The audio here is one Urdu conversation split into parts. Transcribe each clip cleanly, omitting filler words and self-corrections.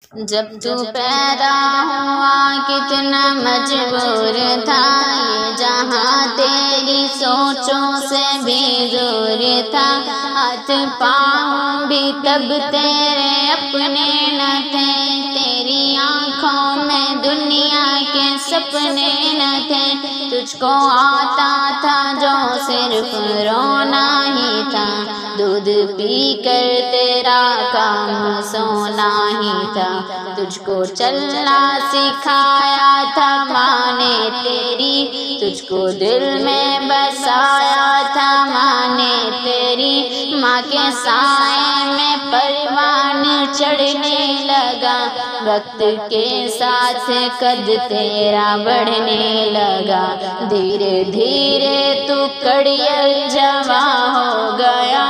جب تو پیدا ہوا کتنا مجبور تھا، یہ جہاں تیری سوچوں سے بھی دور تھا، ہاتھ پاؤں بھی تب تیرے اپنے نہ تھے، تیری آنکھوں میں دنیا کے سپنے نہ تھے، تجھ کو آتا تھا جو صرف رونا ہی تھا، دودھ پی کر تیرا کام سونا ہی تھا، تجھ کو چلنا سکھایا تھا ماں نے تیری، تجھ کو دل میں بسایا تھا ماں نے تیری، ماں کے سائے میں پروان چڑھنے لگا، وقت کے ساتھ قد تیرا بڑھنے لگا، دھیرے دھیرے تو کڑیل جوان ہو گیا،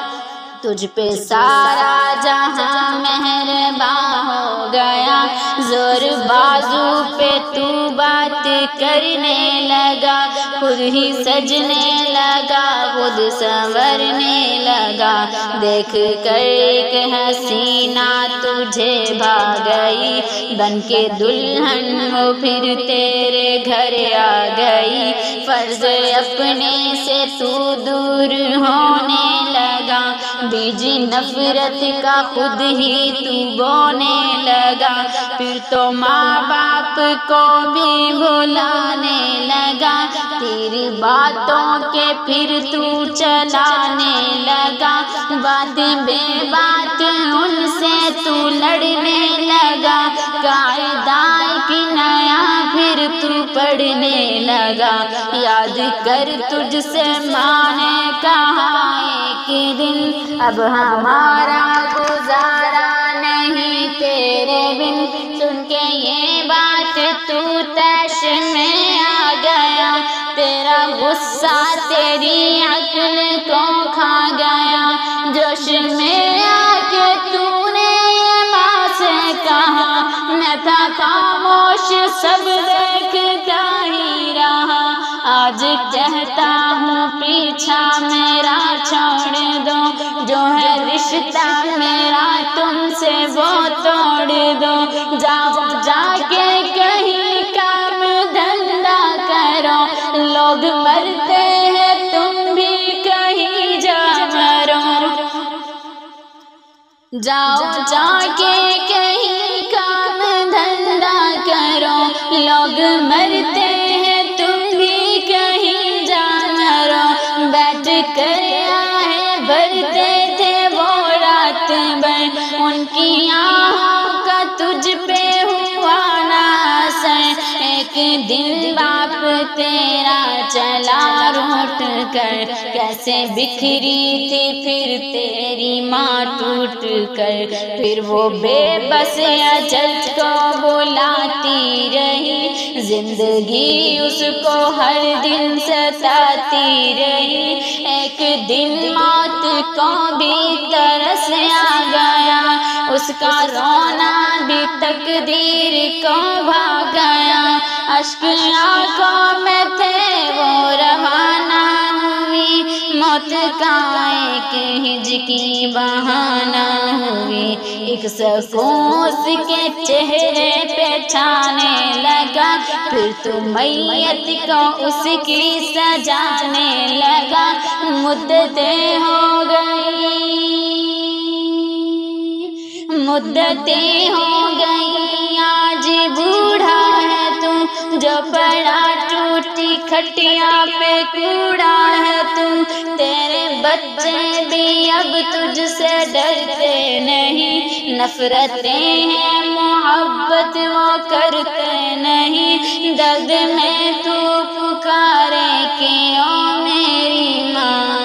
تجھ پہ سارا جہاں مہربان ہو گیا، زور بازو پہ تو بات کرنے لگا، خود ہی سجنے لگا، خود سنورنے لگا، دیکھ کر ایک حسینہ تجھے بھا گئی، بن کے دلہن وہ پھر تیرے گھر آ گئی، فرض اپنے سے تو دور ہونے لگا، بیج نفرت کا خود ہی تو بونے لگا، پھر تو ماں باپ کو بھی بھلانے لگا، تیری باتوں کے پھر تو چلانے لگا، بات بے بات ان سے تو لڑنے لگا، قاعدہ ایک نیا پھر تو پڑھنے لگا، یاد کر تجھ سے ماں نے کہا ایک دن، اب ہمارا گزارا نہیں تیرے بن، سن کے یہ بات تو تیش میں آ گیا، تیرا غصہ تیری عقل کو کھا گیا، جوش میں آ کے تو نے یہ ماں سے کہا، میں تھا خاموش سب دیکھتا ہی رہا، آج کہتا ہوں پیچھا میرا چھوڑ دو، جو ہے رشتہ میرا تم سے وہ توڑ دو، جاؤ جا کے کہیں کام دھندا کرو، لوگ مرتے ہیں تم بھی کہیں جا مرو، جاؤ جا کے کہیں کام دھندا کرو، لوگ مرتے ہیں تم بھی کہیں جا مرو، بیٹھ کر آہیں بھرتے تھے وہ رات بھر، ان کی آہوں کا تجھ پہ ہوا نہ اثر، ایک دن باپ تیرا چلا روٹ کر، کیسے بکھری تھی پھر تیری ماں ٹوٹ کر، پھر وہ بے بس اجل کو بلاتی رہی، زندگی اس کو ہر دن ستاتی رہی، ایک دن موت کو بھی ترس آ گیا، اس کا رونا بھی تقدیر کو بھا گیا، اشک آنکھوں میں تھے وہ روانہ ہوئی، موت کا ایک ہج کی بہانہ ہوئی، ایک سکون اس کے چہرے پہ چھانے لگا، پھر تو میت کو اس کی سجانے لگا، مدتیں ہو گئی، مدتیں ہو گئی، آج بوڑھا ہے تو جو پڑا ٹوٹی کھٹیا پہ کوڑا ہے تو، تیرے بچے بھی اب تجھ سے ڈرتے نہیں، نفرتیں ہیں محبت وہ کرتے نہیں، درد میں تو پکارے کہ او میری ماں،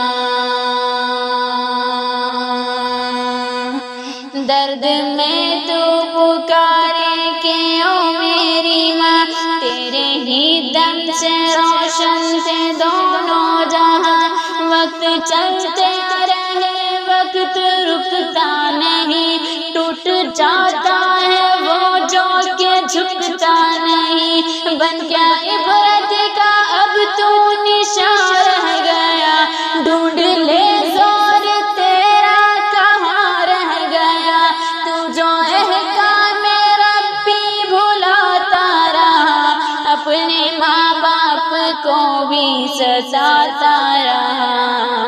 درد میں تو پکارے کہ او میری ماں، تیرے ہی دم سے روشن تھے دونوں جہاں، وقت چلتے رہے وقت رکتا نہیں، ٹوٹ جاتا ہے وہ جو کہ جھکتا نہیں، بن کیا عبرت کا اب تو نشان رہ گیا، ڈھونڈ لے زور تیرا کہاں رہ گیا، تو جو احکام بھی ستاتا رہا۔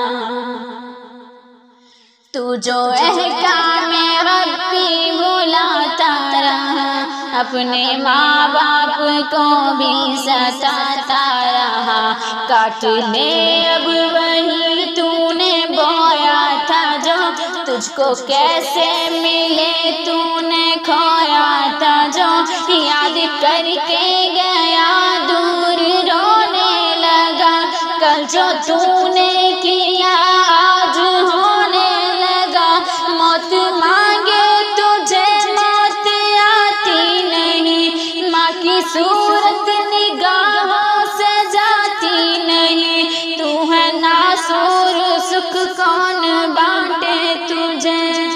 تو جو احکام ربی بلاتا رہا، اپنے ماں باپ کو بھی ستاتا رہا۔ کاٹ لے اب وہی تو نے بویا تھا جو، تجھ کو کیسے ملے تو نے کھویا تھا جو۔ یاد کر کے گیا دور رونے لگا، کل جو تو نے کیا آج ہونے لگا۔ موت مانگے تجھے موت آتی نہیں، ماں کی صورت نگاہوں سے جاتی نہیں۔ تو ہے ناسور سکھ کون بانٹے تجھے،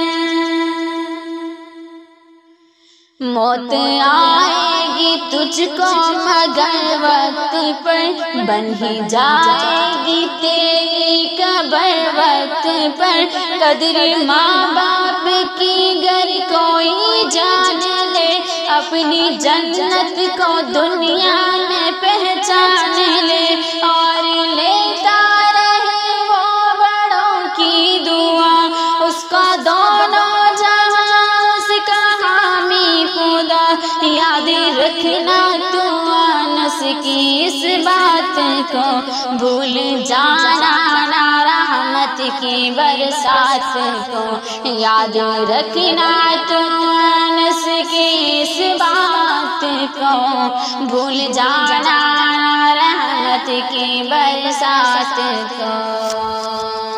موت آئے گی تجھ کو مگر وقت پر، بن ہی جائے گی تیری قبر وقت پر۔ قدر ماں باپ کی گر کوئی جان لے، اپنی جنت کو دنیا میں پہچان لے، اور لیتا رہے وہ بڑوں کی دعا، اس کا دونوں جہاں اس کا حامی خدا۔ یاد رکھنا تو انس کی اس بات کو، بھول جانا نہ رحمت کی برسات کو۔ یاد رکھنا تو انس کی اس بات کو، بھول جانا نہ رحمت کی برسات کو۔